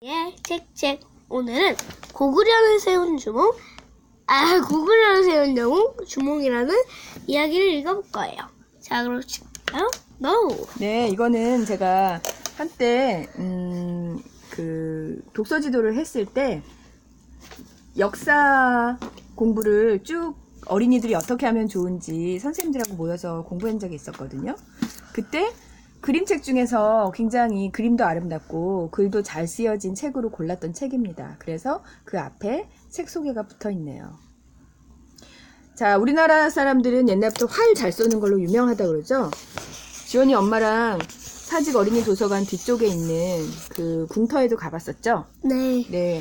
예, 책. 오늘은 고구려를 세운 영웅 주몽이라는 이야기를 읽어볼 거예요. 자, 그러실까요? No. 네, 이거는 제가 한때 독서 지도를 했을 때 역사 공부를 쭉 어린이들이 어떻게 하면 좋은지 선생님들하고 모여서 공부한 적이 있었거든요. 그때 그림책 중에서 굉장히 그림도 아름답고 글도 잘 쓰여진 책으로 골랐던 책입니다. 그래서 그 앞에 책 소개가 붙어 있네요. 자, 우리나라 사람들은 옛날부터 활 잘 쏘는 걸로 유명하다 그러죠. 지원이 엄마랑 사직 어린이 도서관 뒤쪽에 있는 그 궁터에도 가봤었죠. 네. 네,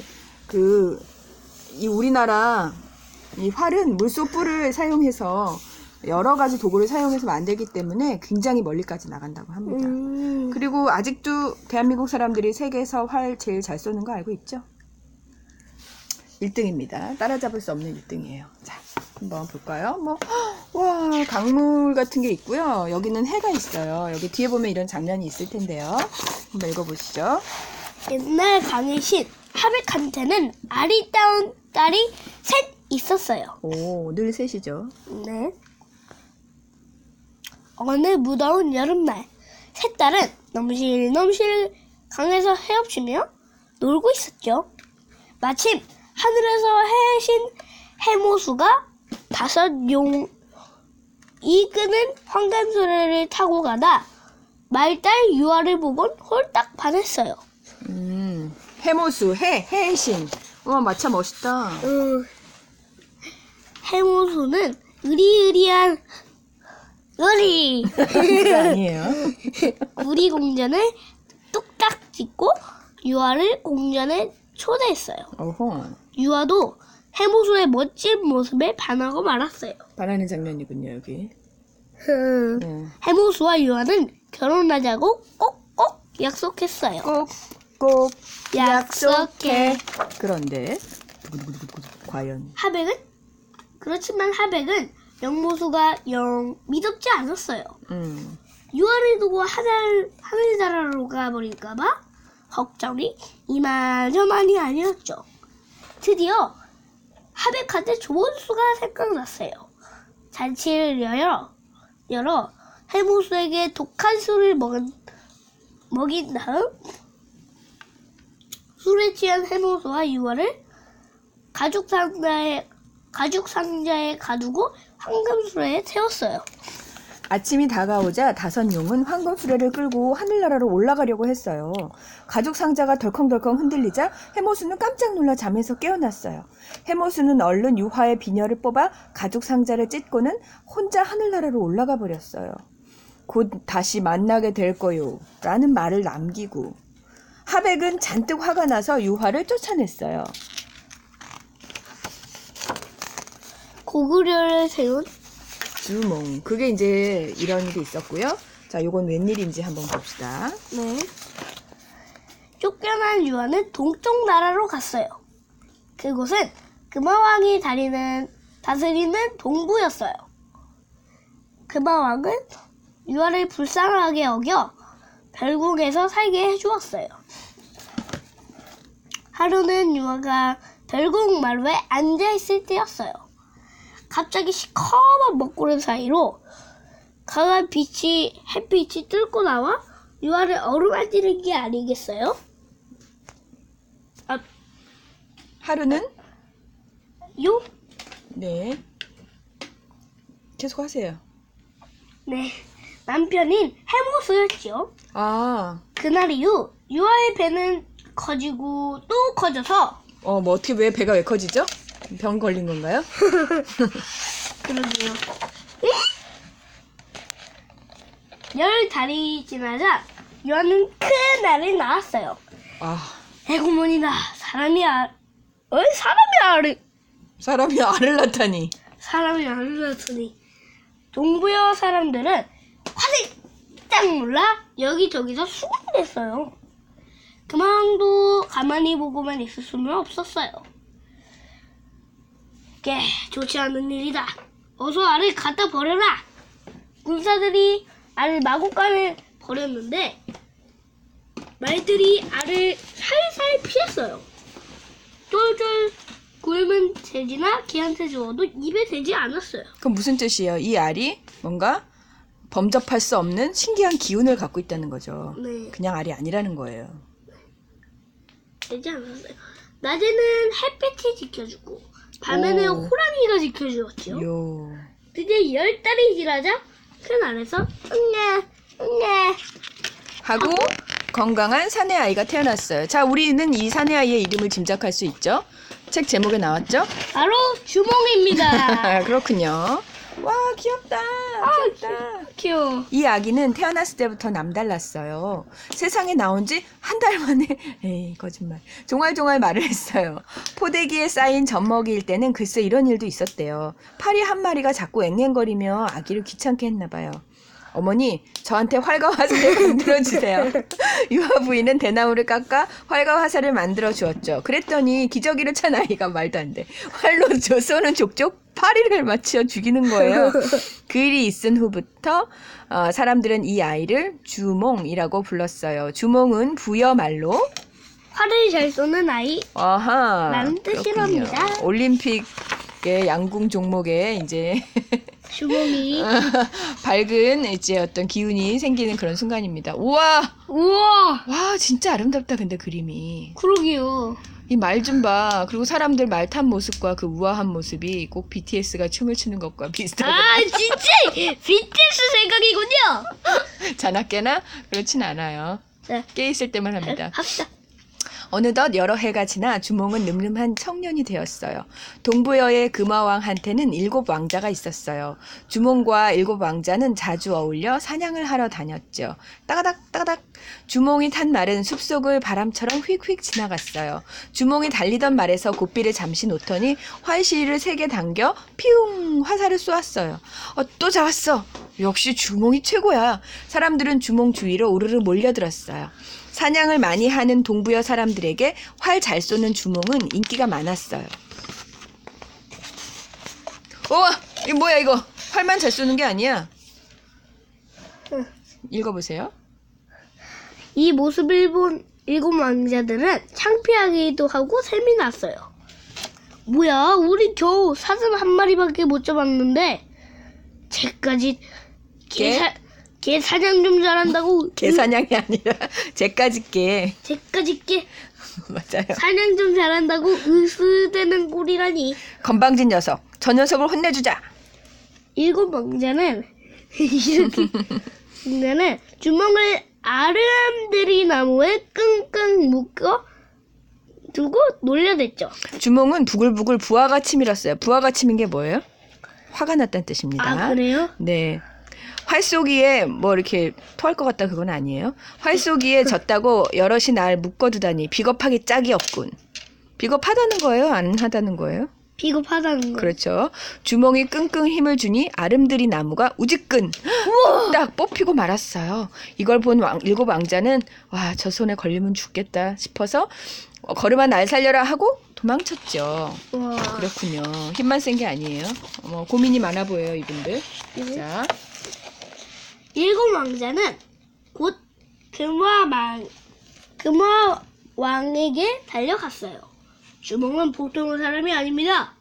이 우리나라 이 활은 물소뿔을 사용해서 여러 가지 도구를 사용해서 만들기 때문에 굉장히 멀리까지 나간다고 합니다. 그리고 아직도 대한민국 사람들이 세계에서 활 제일 잘 쏘는 거 알고 있죠? 1등입니다. 따라잡을 수 없는 1등이에요. 자, 한번 볼까요? 와, 강물 같은 게 있고요. 여기는 해가 있어요. 여기 뒤에 보면 이런 장면이 있을 텐데요. 한번 읽어보시죠. 옛날 강의신 하백한테는 아리따운 딸이 셋 있었어요. 오, 늘 셋이죠. 네. 어느 무더운 여름날, 셋 딸은 넘실넘실 강에서 헤엄치며 놀고 있었죠. 마침 하늘에서 해신 해모수가 5용 이끄는 황금소래를 타고 가다 말달 유아를 보곤 홀딱 반했어요. 해모수, 해신. 와, 마차 멋있다. 해모수는 의리의리한 그거 아니에요. 우리 공전을 뚝딱 짓고 유아를 공전에 초대했어요. 어허. 유아도 해모수의 멋진 모습에 반하고 말았어요. 반하는 장면이군요, 여기. 해모수와 유아는 결혼하자고 꼭꼭 약속했어요. 꼭 약속해. 그런데 과연 그렇지만 하백은 영모수가 영 믿었지 않았어요. 음. 유아를 두고 하늘나라로 가버릴까봐 걱정이 이만저만이 아니었죠. 드디어 하백한테 좋은 수가 생각났어요. 잔치를 열어 해모수에게 독한 술을 먹인 다음 술에 취한 해모수와 유아를 가죽 상자에 가두고 황금수레에 태웠어요. 아침이 다가오자 5용은 황금수레를 끌고 하늘나라로 올라가려고 했어요. 가죽 상자가 덜컹덜컹 흔들리자 해모수는 깜짝 놀라 잠에서 깨어났어요. 해모수는 얼른 유화의 비녀를 뽑아 가죽 상자를 찢고는 혼자 하늘나라로 올라가 버렸어요. 곧 다시 만나게 될 거요 라는 말을 남기고 하백은 잔뜩 화가 나서 유화를 쫓아냈어요. 고구려를 세운 주몽. 그게 이제 이런 일이 있었고요. 자, 요건 웬일인지 한번 봅시다. 네. 쫓겨난 유아는 동쪽 나라로 갔어요. 그곳은 금화왕이 다스리는 동부였어요. 금화왕은 유아를 불쌍하게 여겨 별궁에서 살게 해주었어요. 하루는 유아가 별궁 마루에 앉아있을 때였어요. 갑자기 시커먼 먹구름 사이로 강한 햇빛이 뚫고 나와 유아를 어루만지는 게 아니겠어요? 하루는? 네. 계속 하세요. 네. 남편인 해모수였죠. 아. 그날 이후 유아의 배는 커지고 또 커져서 왜 배가 왜 커지죠? 병 걸린 건가요? 그러게요. 10달이 지나자 유아는 큰 알을 낳았어요. 에고머니나 사람이 알을 낳다니. 사람이 알을 낳더니 동부여 사람들은 화들짝 놀라 여기저기서 수군댔어요. 금왕도 가만히 보고만 있을 수는 없었어요. 좋지 않은 일이다. 어서 알을 갖다 버려라. 군사들이 알을 마구간에 버렸는데 말들이 알을 살살 피했어요. 쫄쫄 굶은 돼지나 개한테 주어도 입에 대지 않았어요. 그럼 무슨 뜻이에요? 이 알이 뭔가 범접할 수 없는 신기한 기운을 갖고 있다는 거죠. 네, 그냥 알이 아니라는 거예요. 되지 않았어요. 낮에는 햇빛이 지켜주고 밤에는 오. 호랑이가 지켜주었죠. 요. 드디어 10달이 지나자 큰 알에서 응애 하고 건강한 사내 아이가 태어났어요. 자, 우리는 이 사내 아이의 이름을 짐작할 수 있죠? 책 제목에 나왔죠? 바로 주몽입니다. 아, 그렇군요. 와, 귀엽다. 귀엽다. 귀여워. 이 아기는 태어났을 때부터 남달랐어요. 세상에 나온 지 한 달 만에, 에이, 거짓말. 종알종알 말을 했어요. 포대기에 쌓인 젖먹이일 때는 글쎄 이런 일도 있었대요. 파리 한 마리가 자꾸 앵앵거리며 아기를 귀찮게 했나 봐요. 어머니, 저한테 활과 화살을 만들어주세요. 유아 부인은 대나무를 깎아 활과 화살을 만들어 주었죠. 그랬더니 기저귀를 찬 아이가 말도 안 돼. 활로 쏘는 족족 파리를 맞춰 죽이는 거예요. 그 일이 있은 후부터 사람들은 이 아이를 주몽이라고 불렀어요. 주몽은 부여 말로 활을 잘 쏘는 아이. 아하, 라는 뜻이랍니다. 그렇군요. 올림픽의 양궁 종목에 이제 주몽이. 밝은 이제 어떤 기운이 생기는 그런 순간입니다. 우와, 우와. 와 진짜 아름답다. 근데 그림이 그러게요. 이 말 좀 봐. 그리고 사람들 말 탄 모습과 그 우아한 모습이 꼭 BTS가 춤을 추는 것과 비슷하구나. 아 진짜 BTS 생각이군요. 자나깨나 그렇진 않아요. 네. 깨 있을 때만 합니다. 합시다. 어느덧 여러 해가 지나 주몽은 늠름한 청년이 되었어요. 동부여의 금화왕한테는 7 왕자가 있었어요. 주몽과 7 왕자는 자주 어울려 사냥을 하러 다녔죠. 따가닥 따가닥. 주몽이 탄 말은 숲속을 바람처럼 휙휙 지나갔어요. 주몽이 달리던 말에서 고삐를 잠시 놓더니 활시위를 3개 당겨 피웅 화살을 쏘았어요. 또 잡았어. 역시 주몽이 최고야. 사람들은 주몽 주위로 우르르 몰려들었어요. 사냥을 많이 하는 동부여 사람들에게 활 잘 쏘는 주몽은 인기가 많았어요. 우와! 이거 뭐야 이거? 활만 잘 쏘는 게 아니야. 읽어보세요. 이 모습을 본 7 왕자들은 창피하기도 하고 셈이 났어요. 뭐야, 우리 겨우 사슴 한 마리밖에 못 잡았는데 쟤까지 개 사냥 좀 잘한다고. 개 사냥이 아니라 쟤까지 개. 쟤까지 개 맞아요. 사냥 좀 잘한다고 으스대는 꼴이라니. 건방진 녀석. 저 녀석을 혼내주자. 7 왕자는 이렇게 왕자는 주먹을 아름드리 나무에 끙끙 묶어 두고 놀려댔죠. 주몽은 부글부글 부하가 치밀었어요. 부하가 치민 게 뭐예요? 화가 났다는 뜻입니다. 아, 그래요? 네. 활쏘기에 뭐 이렇게 토할 것 같다 그건 아니에요. 활쏘기에 졌다고 여럿이 날 묶어두다니 비겁하기 짝이 없군. 비겁하다는 거예요? 안 하다는 거예요? 비겁하다는 거. 그렇죠. 주몽이 끙끙 힘을 주니 아름드리 나무가 우지끈 딱 뽑히고 말았어요. 이걸 본 7 왕자는 와, 저 손에 걸리면 죽겠다 싶어서 걸음아 날 살려라 하고 도망쳤죠. 와. 그렇군요. 힘만 센 게 아니에요. 고민이 많아 보여요 이분들. 자. 7 왕자는 곧 금화왕에게 달려갔어요. 주몽은 보통의 사람이 아닙니다.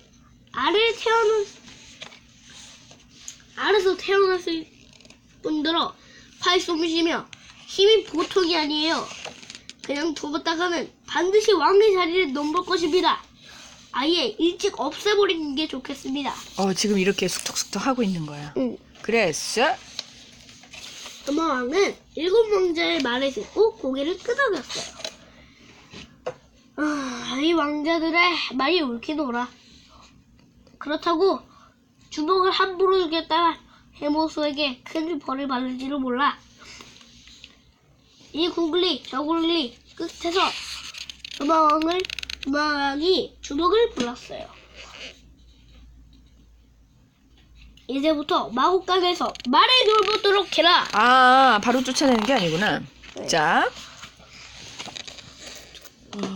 알에서 태어났을 뿐더러 활 쏘시며 힘이 보통이 아니에요. 그냥 두었다가는 반드시 왕의 자리를 넘볼 것입니다. 아예 일찍 없애버리는 게 좋겠습니다. 지금 이렇게 숙덕숙덕 하고 있는 거야. 응. 그랬어? 금화왕은 7 왕자의 말을 듣고 고개를 끄덕였어요. 이 왕자들의 말이 옳긴 옳아. 그렇다고 주먹을 함부로 주겠다가 해모수에게 큰 벌을 받을지도 몰라. 이 구글리 저 구글리 끝에서 금화왕이 주먹을 불렀어요. 이제부터 마곡간에서 말을 돌보도록 해라. 바로 쫓아내는 게 아니구나. 네. 자.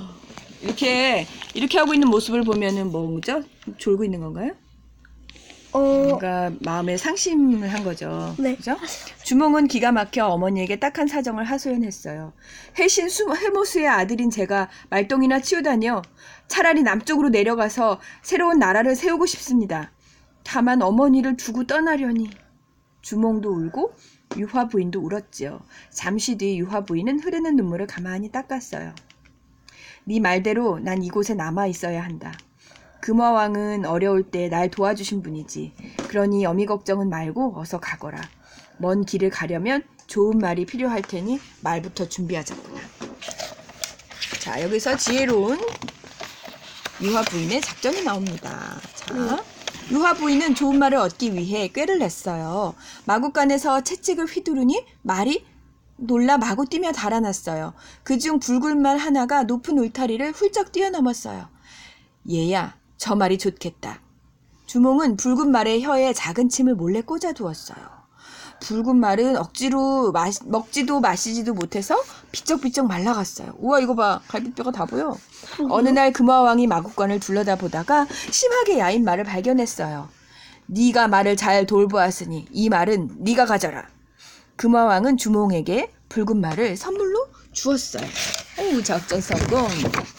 이렇게 하고 있는 모습을 보면은 뭐죠? 졸고 있는 건가요? 뭔가 마음에 상심을 한 거죠. 네. 그죠? 주몽은 기가 막혀 어머니에게 딱한 사정을 하소연했어요. 해신 해모수의 아들인 제가 말똥이나 치우다니요. 차라리 남쪽으로 내려가서 새로운 나라를 세우고 싶습니다. 다만 어머니를 두고 떠나려니. 주몽도 울고 유화 부인도 울었지요. 잠시 뒤 유화 부인은 흐르는 눈물을 가만히 닦았어요. 네 말대로 난 이곳에 남아 있어야 한다. 금화왕은 어려울 때 날 도와주신 분이지. 그러니 어미 걱정은 말고 어서 가거라. 먼 길을 가려면 좋은 말이 필요할 테니 말부터 준비하자꾸나. 자, 여기서 지혜로운 유화 부인의 작전이 나옵니다. 자, 유화 부인은 좋은 말을 얻기 위해 꾀를 냈어요. 마구간에서 채찍을 휘두르니 말이 놀라 마구 뛰며 달아났어요. 그중 붉은 말 하나가 높은 울타리를 훌쩍 뛰어넘었어요. 얘야, 저 말이 좋겠다. 주몽은 붉은 말의 혀에 작은 침을 몰래 꽂아두었어요. 붉은 말은 억지로 먹지도 마시지도 못해서 비쩍비쩍 말라갔어요. 우와, 이거 봐. 갈비뼈가 다 보여. 어느 날 금화왕이 마구간을 둘러다 보다가 심하게 야인 말을 발견했어요. 네가 말을 잘 돌보았으니 이 말은 네가 가져라. 금화왕은 주몽에게 붉은 말을 선물로 주었어요. 오, 작전 성공.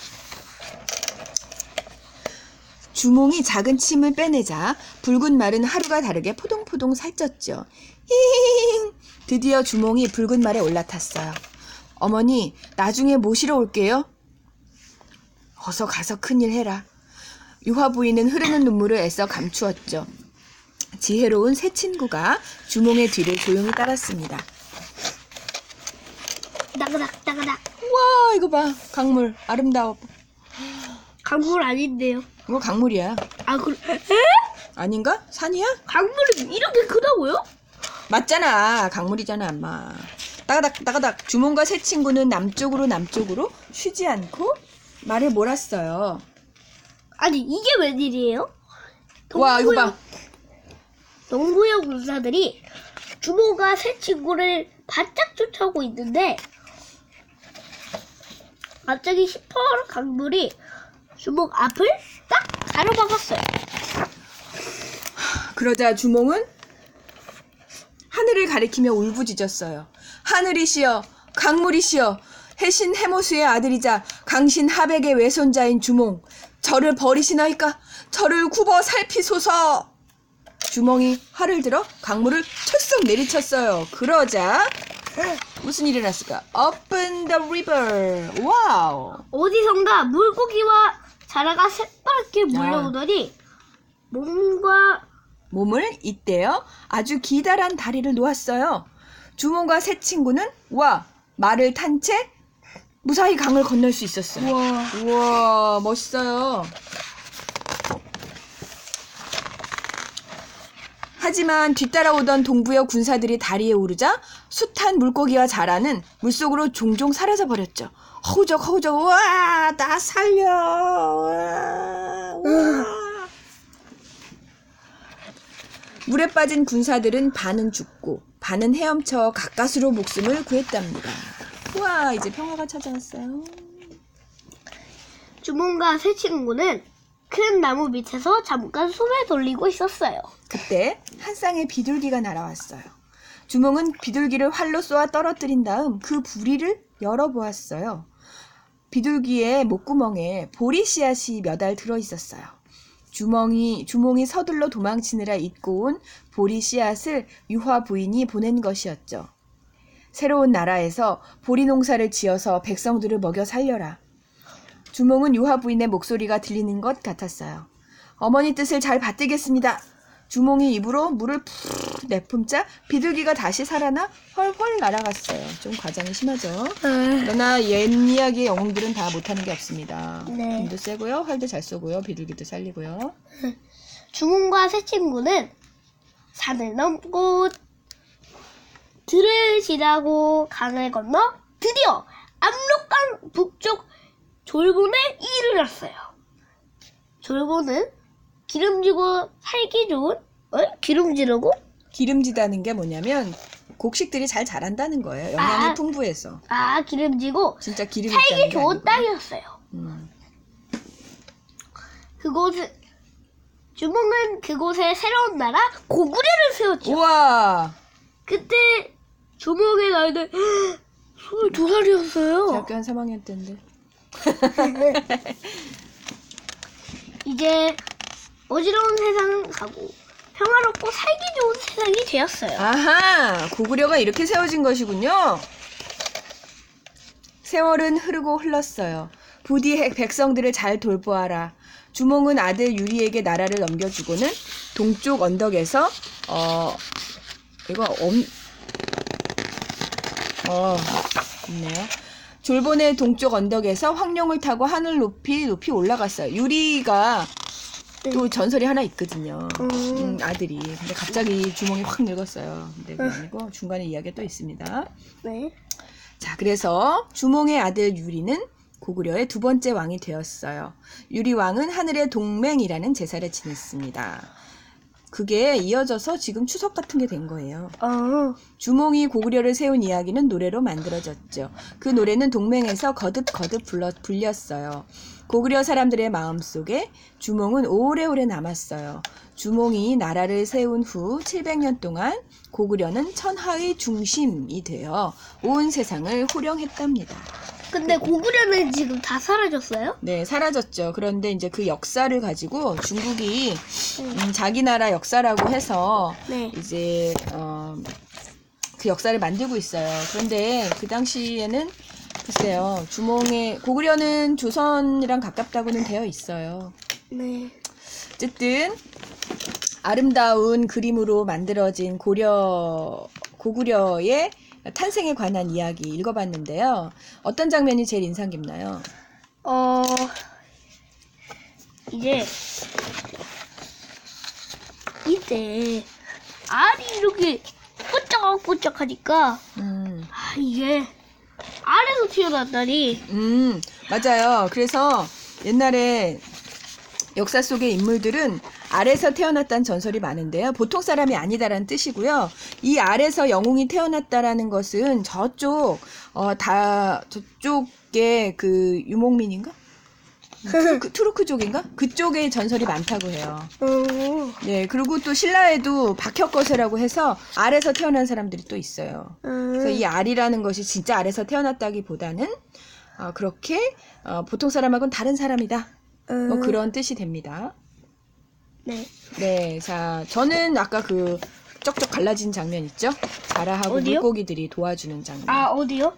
주몽이 작은 침을 빼내자 붉은 말은 하루가 다르게 포동포동 살쪘죠. 히히히. 드디어 주몽이 붉은 말에 올라탔어요. 어머니, 나중에 모시러 올게요. 어서 가서 큰일 해라. 유화 부인은 흐르는 눈물을 애써 감추었죠. 지혜로운 새 친구가 주몽의 뒤를 조용히 따랐습니다. 따그닥 따그닥. 우와, 이거 봐. 강물 아름다워. 강물 아닌데요. 이거 강물이야. 아, 그래? 에? 아닌가? 산이야? 강물이 이렇게 크다고요? 맞잖아. 강물이잖아, 엄마. 따가닥 따가닥. 주몽과 새 친구는 남쪽으로 쉬지 않고 말을 몰았어요. 아니, 이게 웬일이에요? 와, 이거 봐. 동부의 군사들이 주몽과 새 친구를 바짝 쫓아오고 있는데 갑자기 시퍼런 강물이 주몽 앞을 딱 가로막았어요. 그러자 주몽은 하늘을 가리키며 울부짖었어요. 하늘이시여, 강물이시여, 해신 해모수의 아들이자 강신 하백의 외손자인 주몽, 저를 버리시나이까? 저를 굽어 살피소서. 주몽이 활을 들어 강물을 철썩 내리쳤어요. 그러자 무슨 일이 났을까? Up in the river. 와우. 어디선가 물고기와 자라가 새빨갛게 몰려오더니 몸을 잇대어 아주 기다란 다리를 놓았어요. 주몽과 새 친구는 말을 탄 채 무사히 강을 건널 수 있었어요. 우와, 멋있어요. 하지만 뒤따라오던 동부여 군사들이 다리에 오르자 숱한 물고기와 자라는 물속으로 종종 사라져버렸죠. 허우적, 우와, 나 살려. 우와. 물에 빠진 군사들은 반은 죽고 반은 헤엄쳐 가까스로 목숨을 구했답니다. 우와, 이제 평화가 찾아왔어요. 주몽과 새 친구는 큰 나무 밑에서 잠깐 숨을 돌리고 있었어요. 그때 한 쌍의 비둘기가 날아왔어요. 주몽은 비둘기를 활로 쏘아 떨어뜨린 다음 그 부리를 열어보았어요. 비둘기의 목구멍에 보리 씨앗이 몇 알 들어있었어요. 주몽이 서둘러 도망치느라 잊고 온 보리 씨앗을 유화 부인이 보낸 것이었죠. 새로운 나라에서 보리 농사를 지어서 백성들을 먹여 살려라. 주몽은 유화 부인의 목소리가 들리는 것 같았어요. 어머니 뜻을 잘 받들겠습니다. 주몽이 입으로 물을 푹 내뿜자 비둘기가 다시 살아나 헐헐 날아갔어요. 좀 과장이 심하죠. 그러나 옛 이야기의 영웅들은 다 못하는 게 없습니다. 네. 힘도 세고요. 활도 잘 쏘고요. 비둘기도 살리고요. 주몽과 새 친구는 산을 넘고 들을 지나고 강을 건너 드디어 압록강 북쪽 졸본에 이르렀어요. 졸본은 기름지고 살기 좋은 기름지르고 기름지다는 게 뭐냐면 곡식들이 잘 자란다는 거예요. 영양이 풍부해서. 기름지고 진짜 기름이 살기 좋은 땅이었어요. 그곳은 주몽은 그곳에 새로운 나라 고구려를 세웠죠. 우와. 그때 주몽의 나이는 22살이었어요. 대학교 한 3학년 때인데. 이제 어지러운 세상은 가고 평화롭고 살기 좋은 세상이 되었어요. 아하, 고구려가 이렇게 세워진 것이군요. 세월은 흐르고 흘렀어요. 부디 백성들을 잘 돌보아라. 주몽은 아들 유리에게 나라를 넘겨주고는 동쪽 언덕에서 있네요. 졸본의 동쪽 언덕에서 황룡을 타고 하늘 높이 올라갔어요. 유리가 또 전설이 하나 있거든요. 아들이. 근데 갑자기 주몽이 확 늙었어요. 근데 그게 아니고 중간에 이야기가 또 있습니다. 네. 자, 그래서 주몽의 아들 유리는 고구려의 두 번째 왕이 되었어요. 유리 왕은 하늘의 동맹이라는 제사를 지냈습니다. 그게 이어져서 지금 추석 같은 게 된 거예요. 주몽이 고구려를 세운 이야기는 노래로 만들어졌죠. 그 노래는 동맹에서 거듭거듭 불렸어요. 고구려 사람들의 마음속에 주몽은 오래오래 남았어요. 주몽이 나라를 세운 후 700년 동안 고구려는 천하의 중심이 되어 온 세상을 호령했답니다. 근데 고구려는 지금 다 사라졌어요? 네, 사라졌죠. 그런데 이제 그 역사를 가지고 중국이 자기 나라 역사라고 해서 네. 이제 그 역사를 만들고 있어요. 그런데 그 당시에는 글쎄요, 고구려는 조선이랑 가깝다고는 되어 있어요. 네. 어쨌든 아름다운 그림으로 만들어진 고구려의 탄생에 관한 이야기 읽어봤는데요. 어떤 장면이 제일 인상 깊나요? 이때 알이 이렇게 뽀짝뽀짝하니까 이게 알에서 튀어났다니. 맞아요. 그래서 옛날에 역사 속의 인물들은 알에서 태어났다는 전설이 많은데요. 보통 사람이 아니다라는 뜻이고요. 이 알에서 영웅이 태어났다라는 것은 저쪽에 그 유목민인가? 투르크족인가? 그쪽에 전설이 많다고 해요. 네, 그리고 또 신라에도 박혁거세라고 해서 알에서 태어난 사람들이 또 있어요. 그래서 이 알이라는 것이 진짜 알에서 태어났다기보다는 그렇게 보통 사람하고는 다른 사람이다. 뭐 그런 뜻이 됩니다. 네. 네, 자, 저는 아까 그 쩍쩍 갈라진 장면 있죠? 자라하고 어디요? 물고기들이 도와주는 장면. 어디요?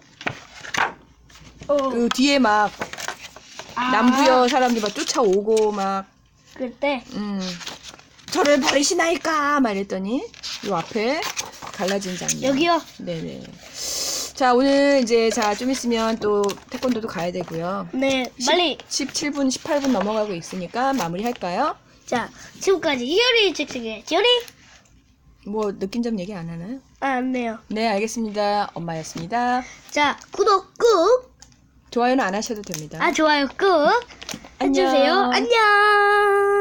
그 뒤에 막 남부여 사람들이 막 쫓아오고 막 그때 저를 버리시나이까 막 이랬더니 요 앞에 갈라진 장면. 여기요. 네네. 자, 오늘 이제 좀 있으면 또 태권도도 가야 되고요. 네, 빨리. 17분, 18분 넘어가고 있으니까 마무리할까요? 자, 지금까지 이효리 책책의 지효리. 뭐 느낀 점 얘기 안 하나요? 안 돼요. 네, 알겠습니다. 엄마였습니다. 자, 구독 꾹. 좋아요는 안 하셔도 됩니다. 좋아요 꾹. 안녕. 해주세요. 안녕.